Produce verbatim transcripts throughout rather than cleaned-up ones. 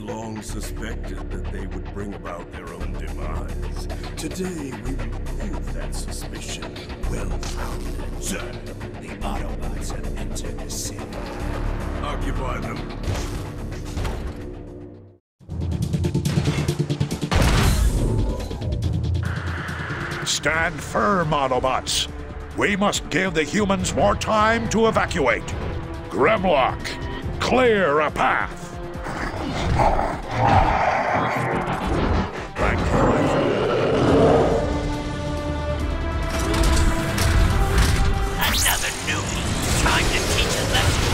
long suspected that they would bring about their own demise. Today, we will prove that suspicion well-founded. Sir, the Autobots have entered the city. Occupy them. Stand firm, Autobots. We must give the humans more time to evacuate. Grimlock, clear a path. Another newbie. Time to teach a lesson.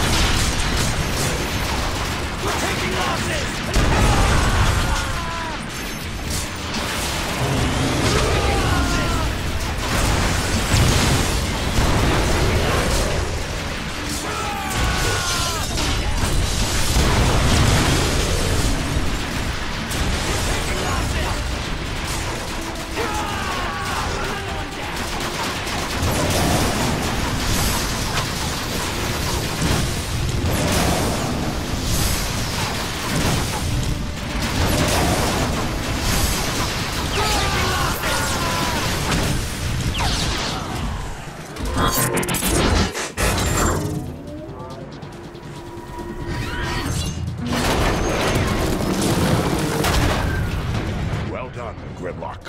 We're taking losses! Well done, Grimlock.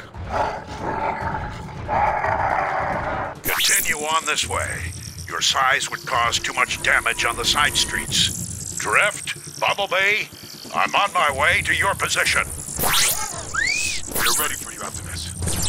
Continue on this way. Your size would cause too much damage on the side streets. Drift, Bumblebee, I'm on my way to your position. We're ready for you after this.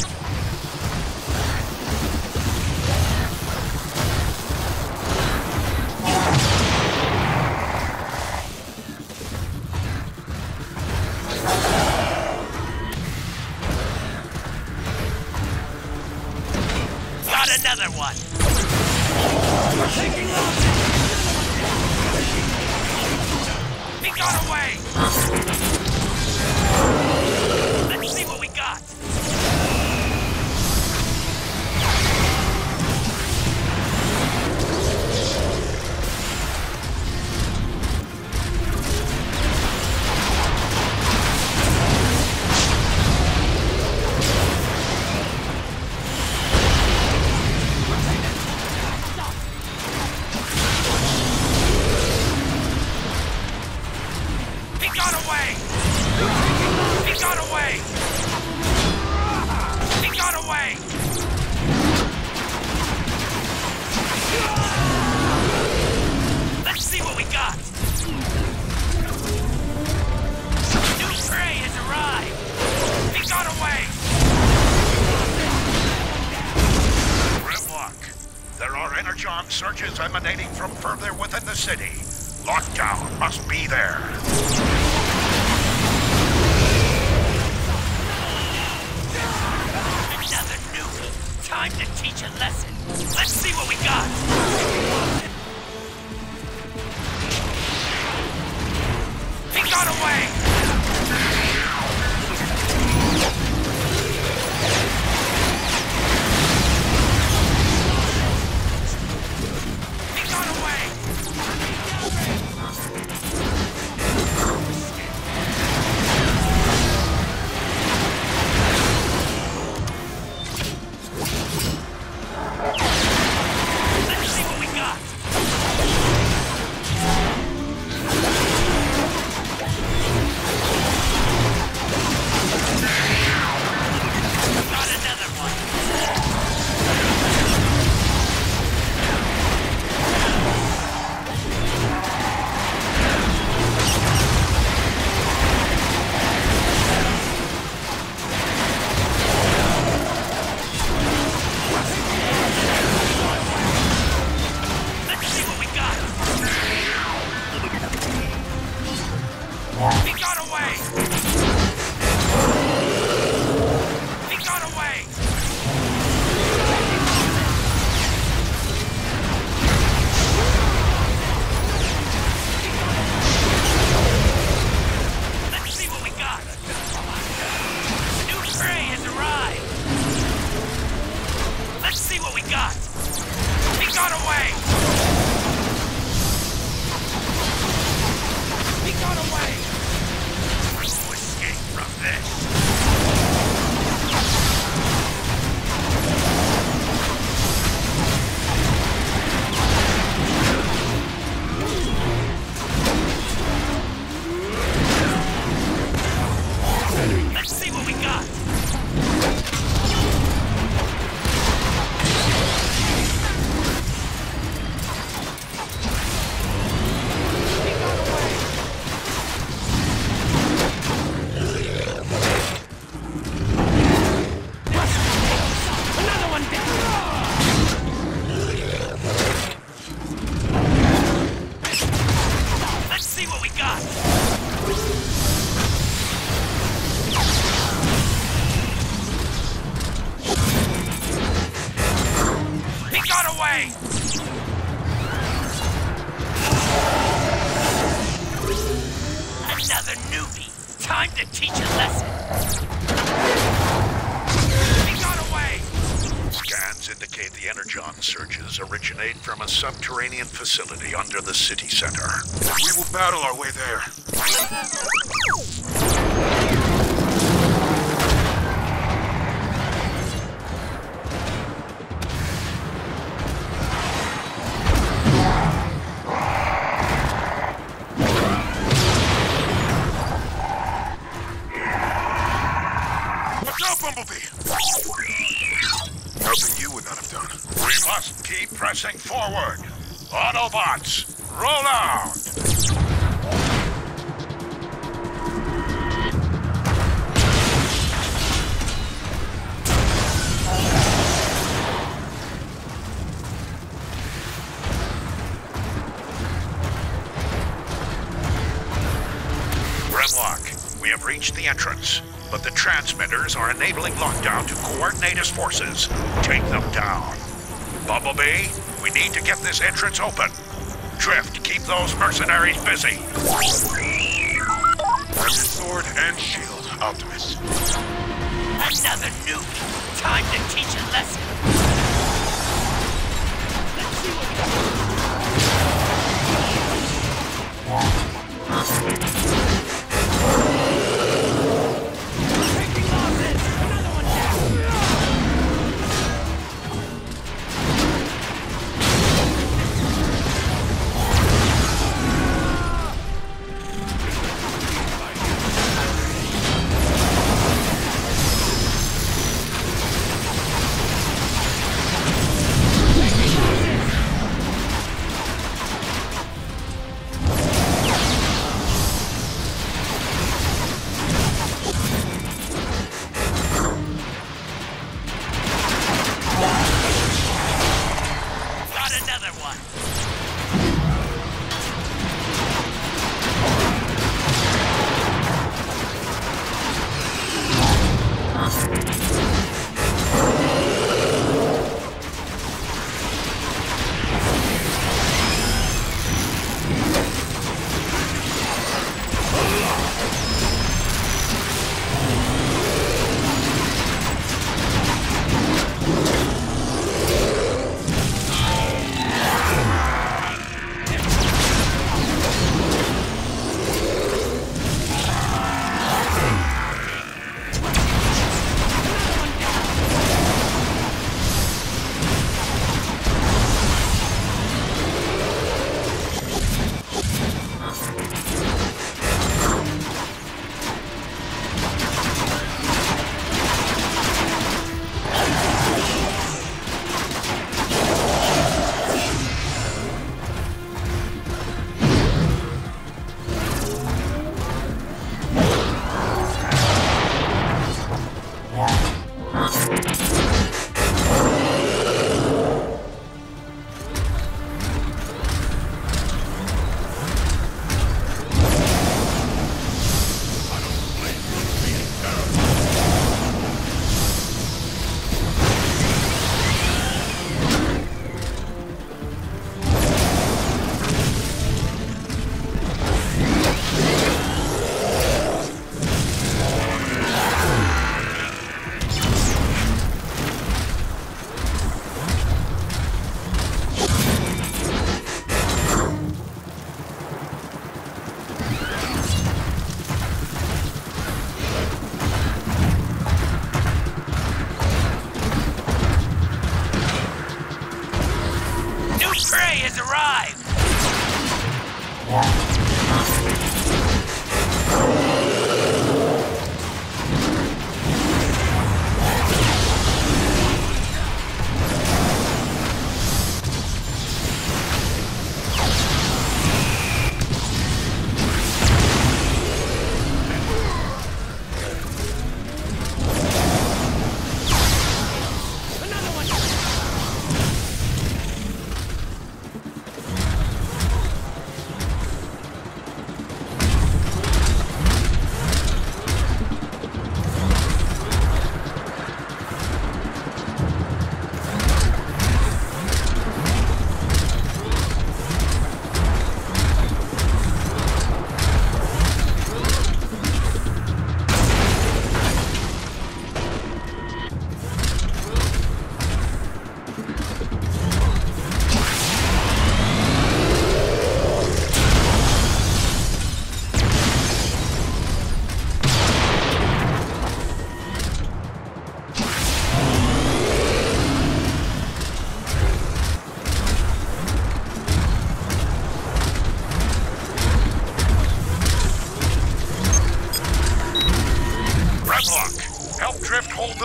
Got another one. We're taking losses. He got away. Let's see what we got. He got away! He got away! He got away! Let's see what we got! New prey has arrived! He got away! Grimlock, there are energon surges emanating from further within the city. Lockdown must be there. Another newbie. Time to teach a lesson. Let's see what we got. He got away. He got away. Let's see what we got. Got another one. Let's see what we got. He got away. He got away. Let's see what we got. New prey has arrived. Let's see what we got. He got away. He got away. newbie. Time to teach a lesson. He got away! Scans indicate the energon surges originate from a subterranean facility under the city center. We will battle our way there. Nothing you would not have done. We must keep pressing forward. Autobots, roll out! Grimlock, we have reached the entrance. But the transmitters are enabling Lockdown to coordinate his forces. Take them down. Bumblebee, we need to get this entrance open. Drift, keep those mercenaries busy. I'm your sword and shield, Optimus. Another nuke. Time to teach a lesson. Let's see what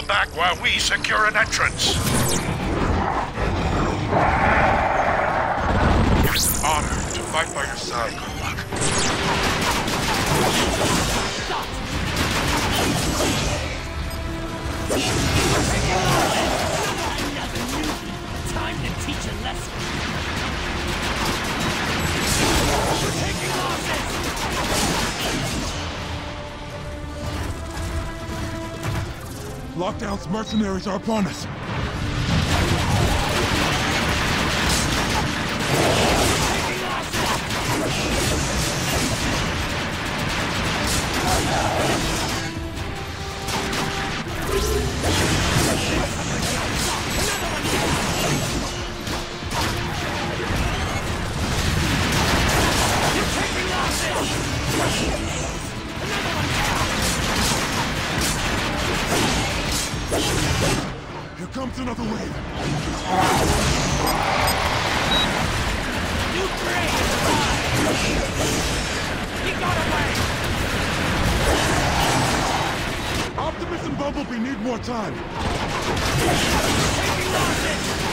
them back while we secure an entrance. It is an honor to fight by your side, Karlach. Time to teach a lesson. We're taking losses. Lockdown's mercenaries are upon us. Here comes another wave. New prey is alive. He got away. Optimus and Bumblebee need more time. Taking losses.